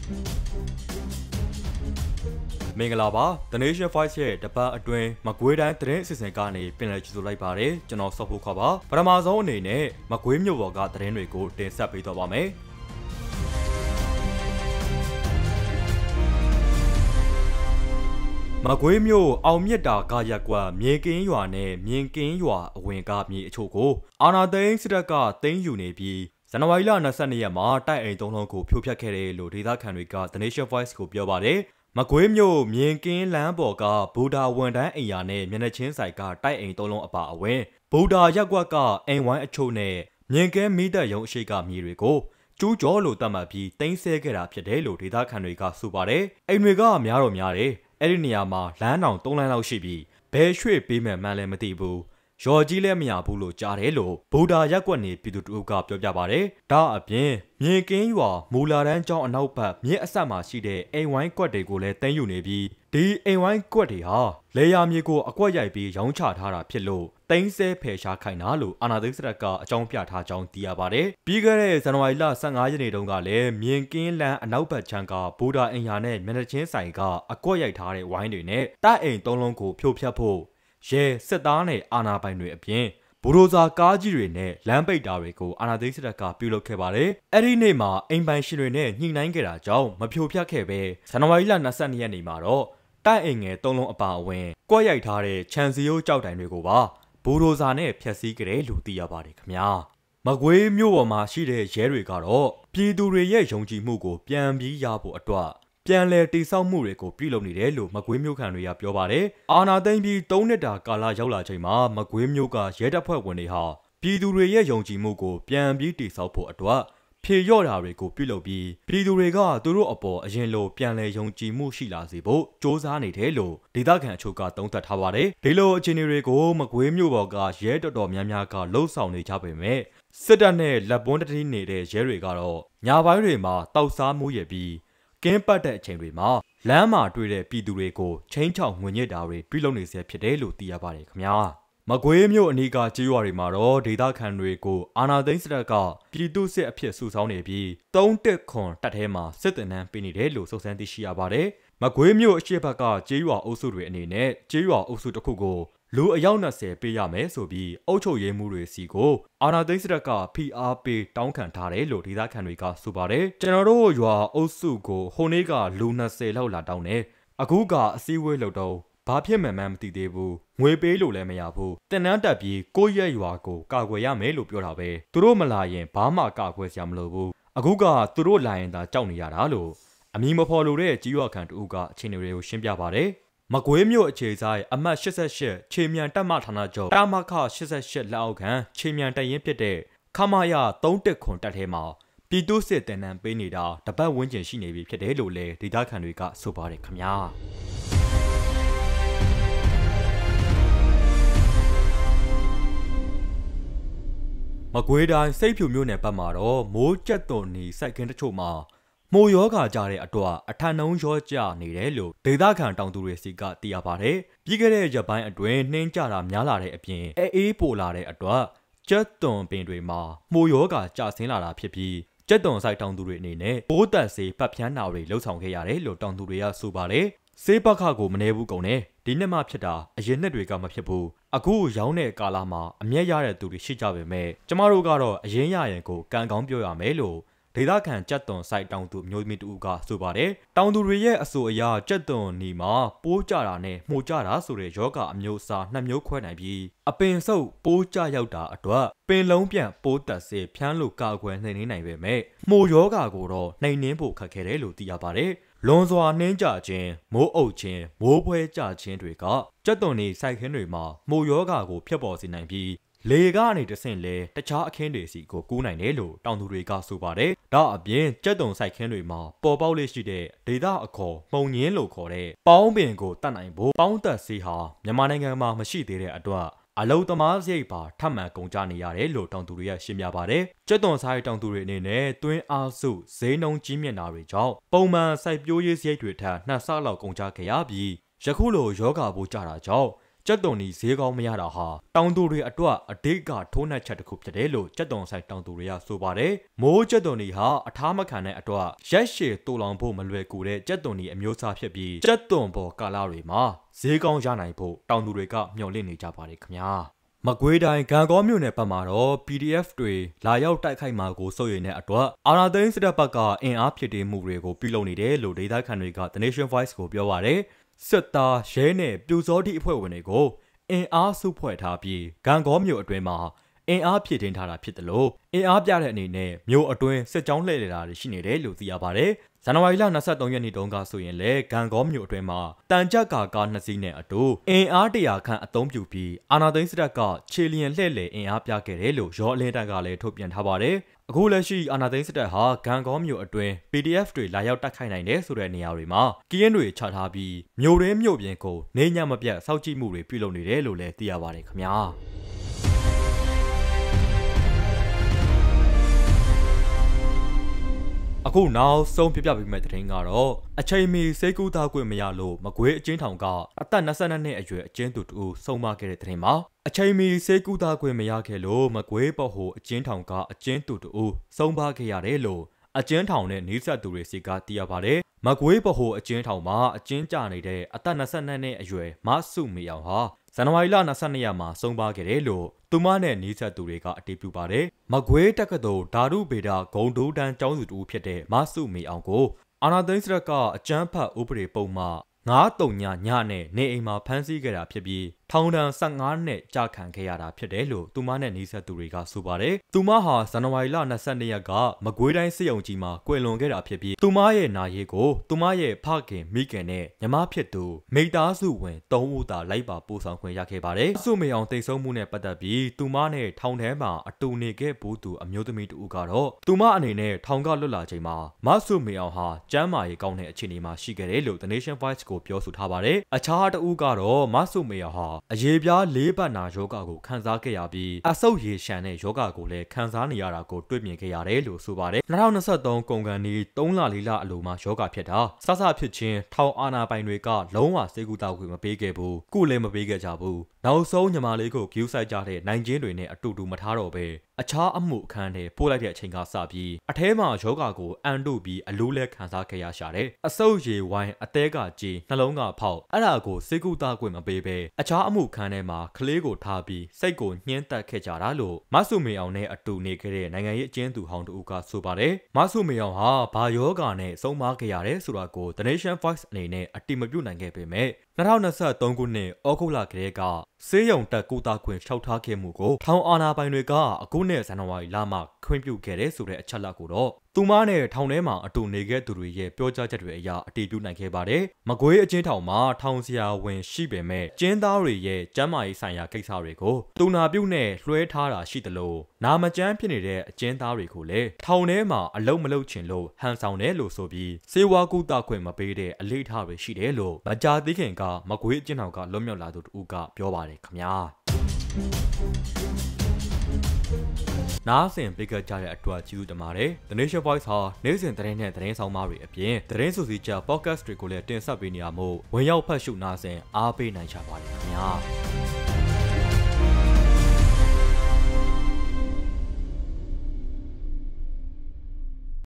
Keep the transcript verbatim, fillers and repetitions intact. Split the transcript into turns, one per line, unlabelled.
မင်္ဂလာပါ The Nation Voice ရဲ့တပတ်အတွင်းမကွေးတိုင်းသတင်းအစီအစဉ်ကနေပြန်လည်ကြိုဆိုလိုက်ပါတယ်ကျွန်တော်စောဖို့ခေါ်ပါပထမဆုံးအနေနဲ့မကွေးမြို့ပေါ်ကသတင်းတွေကိုတင်ဆက်ပေးတော့ပါမယ်မကွေးမြို့အောင်မြစ်တာကရက်ကွက်မြေကင်းရွာနဲ့မြင်းကင်းရွာအဝင်ကမြေအချို့ကိုအာနာသိန်းစစ်တပ်ကသိမ်းယူနေပြီးဇန်နဝါရီလ၂၂ရက်မှာတိုက်အိမ်သုံးလုံးကိုဖြိုဖျက်ခဲ့တယ်လို့ဒေသခံတွေက The Nation Voice ကိုပြောပါတယ်မကွေးမြို့မြင်းကင်းလမ်းပေါ်ကဘူဒါဝန်တန်းအိမ်ယာနဲ့မျက်နှာချင်းဆိုင်ကတိုက်အိမ်သုံးလုံးအပါအဝင်ဘူဒါရက်ကွက်ကအိမ်ဝိုင်းအချို့နဲ့မြင်းကင်းမိသက်ရုံအရှိကမြေတွေကိုကျူးကျော်လို့သတ်မှတ်ပြီးတင်းဆဲခဲ့တာဖြစ်တယ်လို့ဒေသခံတွေကဆိုပါတယ်အိမ်တွေကများတော့များတယ်အဲ့ဒီနေရာမှာလမ်းတောင်သုံးလမ်းလောက်ရှိပြီးဘယ်ရွှေ့ပေးမှန်းမှန်းလည်းမသိဘူးရော်ကြီးလည်းမရဘူးလို့ကြားတယ်လို့ဘူဒါရက်ကွက်နေပြည်သူတို့ကပြောပြပါတယ်ဒါအပြင်မြင်းကင်းရွာမူလာတန်းကျောင်းအနောက်ဘက်မြစ်အဆက်မှာရှိတဲ့အိမ်ဝိုင်းကွက်တွေကိုလည်းတင်းယူနေပြီးဒီအိမ်ဝိုင်းကွက်တွေဟာလေယာမြေကိုအကွက်ရိုက်ပြီးရောင်းချထားတာဖြစ်လို့တင်းဆဲဖယ်ရှားခိုင်းတာလို့အာနာသိန်းစရက်ကအကြောင်းပြထားကြောင်းသိရပါတယ်ပြီးခဲ့တဲ့ဇန်နဝါရီလ၁၅ရက်နေ့တုန်းကလည်းမြင်းကင်းလန်းအနောက်ဘက်ခြမ်းကဘူဒါအိမ်ယာနဲ့မျက်နှာချင်းဆိုင်ကအကွက်ရိုက်ထားတဲ့ဝိုင်းတွေနဲ့တိုက်အိမ်သုံးလုံးကိုဖြိုဖျက်ဖို့ရဲစစ်သားနဲ့အာဏာပိုင်တွေအပြင်ဘူရိုဇာကားကြီးတွေနဲ့လမ်းပိတ်တာတွေကိုအာဏာသိမ်းစစ်တပ်ကပြုလုပ်ခဲ့ပါတယ်။အဲ့ဒီနေ့မှာအိမ်ပိုင်ရှင်တွေနဲ့ညှိနှိုင်းခဲ့တာကြောင့်မဖြိုဖျက်ခဲ့ပဲဇန်နဝါရီလ၂၂ရက်နေ့မှာတော့တိုက်အိမ်ငယ်သုံးလုံးအပါအဝင်ကွက်ရိုက်ထားတဲ့ခြံစည်းရိုးကြောက်တိုင်တွေကိုပါဘူရိုဇာနဲ့ဖျက်ဆီးကြတယ်လို့သိရပါတယ်ခင်ဗျာ။မကွေးမြို့ပေါ်မှာရှိတဲ့ရဲတွေကတော့ပြည်သူတွေရဲ့ယုံကြည်မှုကိုပြန်ပြီးရဖို့အတွက်ပြန်လည်တိစောက်မှုတွေကိုပြုလုပ်နေတယ်လို့မကွေးမြို့ခံတွေကပြောပါတယ်။အာနာသိမ့်ပြီး၃နှစ်တာကာလရောက်လာချိန်မှာမကွေးမြို့ကရဲတပ်ဖွဲ့ဝင်တွေဟာပြည်သူတွေရဲ့ယုံကြည်မှုကိုပြန်ပြီးတိစောက်ဖို့အတွက်ဖြေလျော့တာတွေကိုပြုလုပ်ပြီးပြည်သူတွေကသူတို့အပေါ်အရင်လိုပြန်လည်ယုံကြည်မှုရှိလာစေဖို့စ조사နေတယ်လို့ဒေသခံအချို့ကသုံးသပ်ထားပါတယ်။ဒီလိုအခြေအနေတွေကိုမကွေးမြို့ပေါ်ကရဲတော်တော်များများကလှုပ်ဆောင်နေကြပေမဲ့စစ်တပ်နဲ့လက်ပွန်းတတိနေတဲ့ရဲတွေကတော့ညပိုင်းတွေမှာတောက်စားမှုရပြီးကင်းပတ်တဲ့အချိန်တွေမှာလမ်းမှာတွေ့တဲ့ပြည်သူတွေကိုချင်းချောက်ငွေညစ်တာတွေပြုလုပ်နေစေဖြစ်တယ်လို့သိရပါတယ်ခင်ဗျာမကွေးမြို့အနီးကကြေးရွာတွေမှာတော့ဒေသခံတွေကိုအာနာသိန်းစစ်တပ်ကပြည်သူစစ်အဖြစ်စုဆောင်းနေပြီးသုံးတက်ခွန်တပ်ထဲမှာစစ်တပ်နှန်းပေးနေတယ်လို့စုံစမ်းသိရှိရပါတယ်မကွေးမြို့အရှေ့ဘက်ကကြေးရွာအုပ်စုတွေအနေနဲ့ကြေးရွာအုပ်စုတစ်ခုကိုလူအယောက်၂၀ပေးရမယ်ဆိုပြီးအုပ်ချုပ်ရေးမှုတွေစီကိုအာနာသိန်းစစ်တပ်ကဖိအားပေးတောင်းခံထားတယ်လို့ဒေသခံတွေကဆိုပါတယ်ကျွန်တော်တို့ရွာအုပ်စုကိုဟိုနေ့ကလူ၂၀လောက်လာတောင်းတယ်အခုကအစည်းအဝေးလုပ်တော့ဘာဖြစ်မှန်းမသိသေးဘူးငွေပေးလို့လည်းမရဘူးတင်နန်းတက်ပြီးကိုယ့်ရဲ့ရွာကိုကာကွယ်ရမယ်လို့ပြောတာပဲသူတို့မလာရင်ဘာမှကာကွယ်စရာမလိုဘူးအခုကသူတို့လာရင်သာကြောက်နေရတာလို့အမည်မဖော်လို့တဲ့ကြီးရွာခံတူကအခြေအနေတွေကိုရှင်းပြပါတယ်မကွေးမြို့အခြေဆိုင်အမှတ်၈၈ခြေမြန်တပ်မဌာနချုပ်တာမခ၈၈လက်အောက်ခံခြေမြန်တပ်ရင်းဖြစ်တဲ့ခမာယ၃တက်ခွန်တပ်ထဲမှာပြည်သူစစ်တင်နန်းပေးနေတာတပတ်ဝန်းကျင်ရှိနေပြီဖြစ်တယ်လို့လည်းဒေသခံတွေကဆိုပါတယ်ခင်ဗျာမကွေးတိုင်းစိတ်ဖြူမြို့နယ်ဘက်မှာတော့မိုးကျက်သွန်နီစိုက်ခင်းတချို့မှာမိုးရောဂါကြတဲ့အတွက်အထံနှုံးရောကျနေတယ်လို့ဒေသခံတောင်သူတွေစီကသိရပါတယ်။ပြီးခဲ့တဲ့ရက်ပိုင်းအတွင်းနှင်းကျတာများလာတဲ့အပြင်အေးပိုလာတဲ့အတွက်ကျက်သွန်ပင်တွေမှာမိုးရောဂါကျဆင်းလာတာဖြစ်ပြီးကျက်သွန်ဆိုင်တောင်သူတွေအနေနဲ့ဘိုးတက်စေးပတ်ဖြန်းနာတွေလှုပ်ဆောင်ခဲ့ရတယ်လို့တောင်သူတွေကဆိုပါတယ်။စေးပတ်ခကိုမနေဘူးကုန်တယ်ဒီနှစ်မှဖြစ်တာအရင်နှစ်တွေကမဖြစ်ဘူးအခုရောင်းတဲ့ကာလမှာအမျက်ရတဲ့သူတွေရှိကြပေမဲ့ကျမတို့ကတော့အရင်ရရင်ကိုကံကောင်းပြောရမယ်လို့ဒေသခံကြက်သွန်ဆိုင်တောင်သူမျိုးသမီးတူကဆိုပါတယ်တောင်သူတွေရဲ့အဆိုအရကြက်သွန်နီမှာပိုးကြတာနဲ့မှုကြတာဆိုတဲ့ယောဂအမျိုးအစားနှစ်မျိုးခွဲနိုင်ပြီးအပင်ဆုပ်ပိုးကြရောက်တာအတွက်ပင်လုံးပြန့်ပိုးတက်စေဖြန်းလို့ကာကွယ်နှိမ်နှင်းနိုင်ပေမဲ့မှုယောဂကိုတော့နှိမ်နှင်းဖို့ခက်ခဲတယ်လို့သိရပါတယ်လွန်စွာနှင်းကြခြင်းမိုးအုပ်ခြင်းမိုးဖွဲကြခြင်းတွေကကြက်သွန်နီစိုက်ခင်းတွေမှာမှုယောဂကိုဖျက်ပေါ်စေနိုင်ပြီးလေကနေတဆင့်လဲတခြားအခင်းတွေစီကိုကူးနိုင်တယ်လို့တောင်သူတွေကဆိုပါတယ်။ဒါအပြင်ကြက်သွန်စိုက်ခင်းတွေမှာပေါ်ပေါက်လေးရှိတဲ့ဒေသအခေါ်မှုံညင်းလို့ခေါ်တဲ့ပေါင်းပင်ကိုတတ်နိုင်ဖို့ပေါင်းတက်ဆေးဟာမြန်မာနိုင်ငံမှာမရှိသေးတဲ့အတွက်အလုံသမားစရိတ်ပါထပ်မံကုန်ကြနေရတယ်လို့တောင်သူတွေကရှင်းပြပါတယ်။ကြက်သွန်ဆိုင်တောင်သူတွေအနေနဲ့တွင်းအားစုဈေးနှုန်းကြီးမြင့်တာတွေကြောင့်ပုံမှန်စိုက်ပျိုးရေးစရိတ်တွေထက်နှစ်ဆလောက်ကုန်ကြခဲ့ရပြီးယခုလိုယောဂါပိုးကြတာကြောင့်ကြက်သွန်ဒီဈေးကောင်းမရတာဟာတောင်သူတွေအတွက်အဓိကထိုးနှက်ချက်တစ်ခုဖြစ်တယ်လို့ကြက်သွန်ဆိုင်တောင်သူတွေကဆိုပါတယ်မိုးကြက်သွန်ဒီဟာအထားမခံတဲ့အတွက်ရက်ရှည်တူလောင်ဖို့မလွယ်ကူတဲ့ကြက်သွန်ဒီအမျိုးအစားဖြစ်ပြီးကြက်သွန်ပေါ်ကာလတွေမှာဈေးကောင်းရနိုင်ဖို့တောင်သူတွေကမျှော်လင့်နေကြပါတယ်ခင်ဗျာမကွေးတိုင်းဂံကောမြို့နယ်ဘက်မှာတော့ ပီ ဒီ အက်ဖ် တွေလာရောက်တိုက်ခိုက်မှာကိုစိုးရိမ်တဲ့အတွက်အာဏာသိမ်းစစ်တပ်ဘက်ကအင်အားဖြစ်တည်မှုတွေကိုပြုလုပ်နေတယ်လို့ဒေသခံတွေက The Nation Voice ကိုပြောပါတယ်စစ်သားရဲနဲ့ပြူစောတိအဖွဲ့ဝင်တွေကိုအင်အားစုဖွဲ့ထားပြီးဂံကောမြို့အတွင်းမှာအင်အားဖြစ်တင်ထားတာဖြစ်တယ်လို့အင်အားပြတဲ့အနေနဲ့မြို့အတွင်းစစ်ကြောင်းလှည့်လည်တာတွေရှိနေတယ်လို့သိရပါတယ်ဇန်နဝါရီလ၂၃ရက်နေ့တုန်းကဆိုရင်လေဂံကောမြို့အတွင်းမှာတန်ကြပ်ကာကားနှစ်စီးနဲ့အတူအင်အားတရာခန့်အသုံးပြုပြီးအာနာသိန်းစစ်တပ်ကခြေလျင်လှည့်လည်အင်အားပြခဲ့တယ်လို့ရောအလင်းတန်းကလည်းထုတ်ပြန်ထားပါတယ်အခုလက်ရှိအာနာသိန်းစစ်တပ်ဟာဂံကောမြို့အတွင်း ပီ ဒီ အက်ဖ် တွေလာရောက်တိုက်ခိုက်နိုင်တယ်ဆိုတဲ့နေရာတွေမှာကင်းတွေချထားပြီးမြို့ရင်းမြို့ပြင်ကိုနေညမပြတ်စောင့်ကြည့်မှုတွေပြုလုပ်နေတယ်လို့လည်းသိရပါတယ်ခင်ဗျာအခုနောက်ဆုံးပြပြပေးမယ့်သတင်းကတော့အချိန်မီစိတ်ကူးသားခွင့်မရလို့မကွေးအကျဉ်းထောင်ကအသက်၂၂နှစ်အရွယ်အကျဉ်းသူတူဆုံးမခဲ့တဲ့သတင်းမှာအချိန်မီစိတ်ကူးသားခွင့်မရခဲ့လို့မကွေးပေါ်ဟိုအကျဉ်းထောင်ကအကျဉ်းသူတူဆုံးပါခဲ့ရတယ်လို့အကျဉ်းထောင်နဲ့နှိစက်သူတွေစီကသိရပါတယ်မကွေးပေါ်ဟိုအကျဉ်းထောင်မှာအကျဉ်းကျနေတဲ့အသက်၂၂နှစ်အရွယ်မဆုမေအောင်ဟာဇန်နဝါရီလ၂၂ရက်မှာဆုံးပါခဲ့တယ်လို့သူမနဲ့နှိစက်သူတွေကအတည်ပြုပါတယ်မကွေးတက္ကသိုလ်ဓာတုဗေဒဂုံဒိုးတန်းကျောင်းသူတူဖြစ်တဲ့မဆုမေအောင်ကိုအာနာသိန်းစရကအကြမ်းဖက်ဥပဒေပုံမှာငါးတုံညညနဲ့နေအိမ်မှာဖမ်းဆီးခဲ့တာဖြစ်ပြီးထောင်ဒဏ်၁၅နှစ်ကြာခံခဲ့ရတာဖြစ်တယ်လို့သူမနဲ့နှိစက်သူတွေကဆိုပါတယ်။သူမဟာဇန်နဝါရီလ၂၂ရက်ကမကွေးတိုင်းစစ်ရုံကြီးမှာကွယ်လွန်ခဲ့တာဖြစ်ပြီးသူမရဲ့နာရေးကိုသူမရဲ့ဖခင်မိခင်နဲ့ညီမဖြစ်သူမိသားစုဝင်၃ဦးသာလိုက်ပါပို့ဆောင်ခွင့်ရခဲ့ပါတယ်။စုမေအောင်တိတ်ဆုံးမှုနဲ့ပတ်သက်ပြီးသူမနဲ့ထောင်ထဲမှာအတူနေခဲ့ဘူးသူအမျိုးသမီးတူကတော့သူမအနေနဲ့ထောင်ကလွတ်လာချိန်မှာမဆုမေအောင်ဟာကျမ်းမာရေးကောင်းတဲ့အခြေအနေမှာရှိခဲ့တယ်လို့ The Nation Voice ကိုပြောဆိုထားပါတယ်။အခြားတဦးကတော့မဆုမေအောင်ဟာအရေပြားလေးပတ်နာယောဂကိုခံစားခဲ့ရပြီးအဆုတ်ရေရှမ်းတဲ့ယောဂကိုလည်းခံစားနေရတာကိုတွေ့မြင်ခဲ့ရတယ်လို့ဆိုပါတယ်။၂၀၂၃ကုန်ကန်ဒီ၃လ၄လအလိုမှာယောဂဖြစ်တာစစဖြစ်ချင်းထောင်အာဏာပိုင်တွေကလုံးဝစေကူတောက်ခွင့်မပေးခဲ့ဘူးကုလည်းမပေးခဲ့ကြဘူးနောက်ဆုံးညီမလေးကိုဂယူးဆိုင်ကြတဲ့နိုင်ချင်းတွေနဲ့အတူတူမထားတော့ပဲအခြားအမှုအခန်းတွေပို့လိုက်တဲ့အချိန်ကစပြီးအထဲမှာယောဂကိုအန်တုပြီးအလိုးလဲခံစားခဲ့ရရှာတယ်။အဆုတ်ရေဝိုင်းအသေးကကြီးနှလုံးကဖောက်အဲ့ဒါကိုစေကူတောက်ခွင့်မပေးပဲအခြားအမှုအခန်းထဲမှာကလေးကိုထားပြီးစိတ်ကိုညှင်းတက်ခဲ့ကြတာလို့မဆုမေအောင်နဲ့အတူနေခဲ့တဲ့နိုင်ငံရေးအကျဉ်းသူဟောင်းတူကဆိုပါတယ်။မဆုမေအောင်ဟာဘာယောဂနဲ့ဆုံးမခဲ့ရတယ်ဆိုတာကို The Nation Voice အနေနဲ့အတိမပြုနိုင်ခဲ့ပေမဲ့၂၀၂၃ခုနှစ်ဩဂုတ်လကတည်းကဆေးရုံတက်ကူတာခွင့်လျှောက်ထားခဲ့မှုကိုထောင်အာဏာပိုင်တွေကအခုနှစ်ဇန်နဝါရီလမှခွင့်ပြုခဲ့တဲ့ဆိုတဲ့အချက်လက်ကိုတော့သူမနဲ့ထောင်ထဲမှာအတူနေခဲ့သူတွေရဲ့ပြောကြားချက်တွေအရအတည်ပြုနိုင်ခဲ့ပါတယ်။မကွေးအကျဉ်းထောင်မှာထောင်ဆရာဝန်ရှိပေမဲ့ကျင်းသားတွေရဲ့ကျန်းမာရေးဆိုင်ရာကိစ္စတွေကိုတူနာပြုတ်နဲ့လွှဲထားတာရှိသလိုနာမကျန်းဖြစ်နေတဲ့အကျဉ်းသားတွေကိုလည်းထောင်ထဲမှာအလုံးမလုံးချင်လို့ဟန်ဆောင်တယ်လို့ဆိုပြီးစေဝါကူတာခွင့်မပေးတဲ့အလေးထားတွေရှိတယ်လို့မကြာသေးခင်ကမကွေးအကျဉ်းထောင်ကလွတ်မြောက်လာသူတူကပြောပါတယ်ခင်ဗျာနားဆင်ပေးကြတဲ့အတွက်ကျေးဇူးတင်ပါတယ်။ The Nation Voice ဟာနေ့စဉ်သတင်းနဲ့သတင်းဆောင်မတွေအပြင်သတင်းစုစည်းချက် podcast တွေကိုလည်းတင်ဆက်ပေးနေရမို့ဝင်ရောက်ဖတ်ရှုနားဆင်အားပေးနိုင်ကြပါတယ်ခင်ဗျာ။